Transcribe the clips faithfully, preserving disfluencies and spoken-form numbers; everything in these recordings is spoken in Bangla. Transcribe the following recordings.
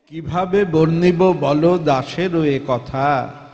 কিভাবে বর্ণিব বলো দাসেরও এ কথা,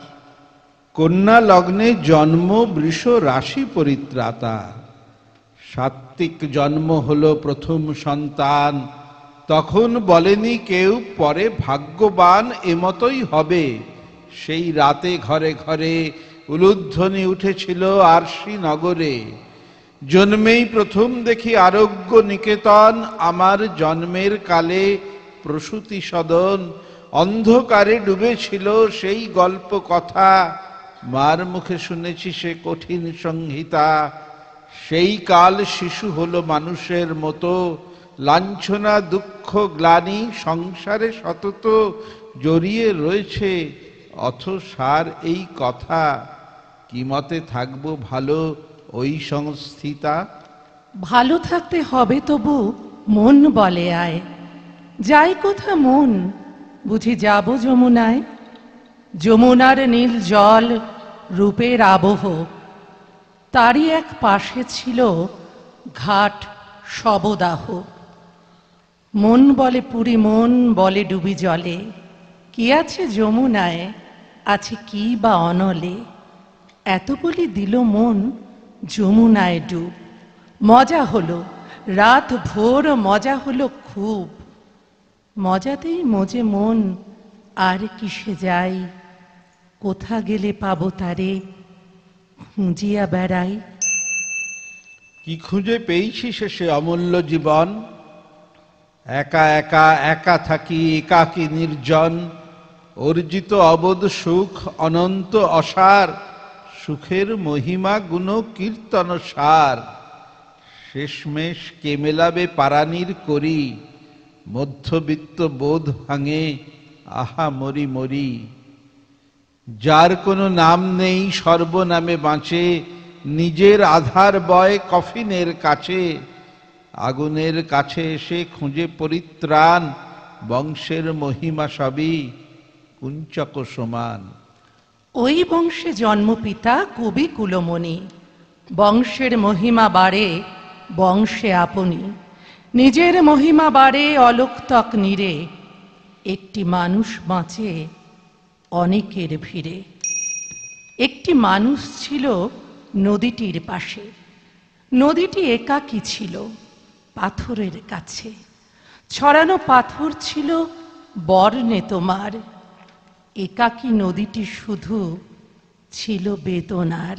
কন্যা লগ্নে জন্ম বৃষ রাশি পরিত্রাতা। সাত্ত্বিক জন্ম হলো প্রথম সন্তান, তখন বলেনি কেউ পরে ভাগ্যবান এমতই হবে। সেই রাতে ঘরে ঘরে উলুধ্বনি উঠেছিল আরশি নগরে। জন্মেই প্রথম দেখি আরোগ্য নিকেতন, আমার জন্মের কালে প্রসূতি সদন। অন্ধকারে ডুবেছিল সেই গল্প কথা, মার মুখে শুনেছি সে কঠিন সংহিতা। সেই কাল শিশু হলো মানুষের মতো, লাঞ্ছনা দুঃখ গ্লানি সংসারে সতত জড়িয়ে রয়েছে অথসার এই কথা। কি মতে থাকবো ভালো ওই সংস্থিতা? ভালো থাকতে হবে তবু মন বলে আয়, যাই কোথা মন বুঝি যাব যমুনায়। যমুনার নীল জল রূপের আবহ, তারই এক পাশে ছিল ঘাট শবদাহ। মন বলে পুরী, মন বলে ডুবি জলে, কি আছে যমুনায় আছে কি বা অনলে। এত বলি দিল মন যমুনায় ডুব, মজা হলো রাত ভোর মজা হলো খুব। মজাতেই মজে মন আর কিসে যাই, কোথা গেলে পাবো তারে খুঁজিয়া বেড়াই। কি খুঁজে পেয়েছি শেষে অমূল্য জীবন, একা একা একা থাকি একাকী নির্জন। অর্জিত অবোধ সুখ অনন্ত অসার, সুখের মহিমা গুণ কীর্তন সার। শেষমেশ কে মেলাবে পারানির করি, মধ্যবিত্ত বোধ ভাঙে আহা মরি মরি। যার কোনো নাম নেই সর্বনামে বাঁচে, নিজের আধার বয় কফিনের কাছে। আগুনের কাছে এসে খুঁজে পরিত্রাণ, বংশের মহিমা সবই কুঞ্চক সমান। ওই বংশে জন্মপিতা কবি কুলমণি, বংশের মহিমা বাড়ে বংশে আপনি। নিজের মহিমা বাড়ে অলোকতক নীরে, একটি মানুষ বাঁচে অনেকের ভিড়ে। একটি মানুষ ছিল নদীটির পাশে, নদীটি একাকী ছিল পাথরের কাছে। ছড়ানো পাথর ছিল বর্ণে তোমার, একাকী নদীটি শুধু ছিল বেদনার।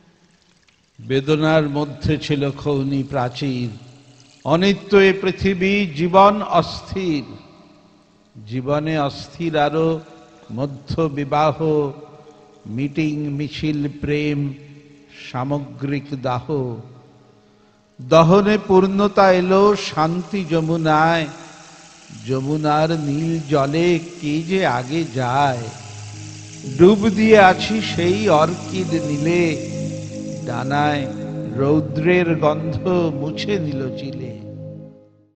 বেদনার মধ্যে ছিল খৌনি প্রাচীর, অনিত্য এ পৃথিবী জীবন অস্থির। জীবনে অস্থির আরো মধ্য বিবাহ, মিটিং মিছিল প্রেম সামগ্রিক দাহ। দহনে পূর্ণতা এলো শান্তি যমুনায়, যমুনার নীল জলে কে যে আগে যায়। ডুব দিয়ে আছি সেই অর্কিড নীলে, ডানায় রৌদ্রের গন্ধ মুছে নিল চিলে।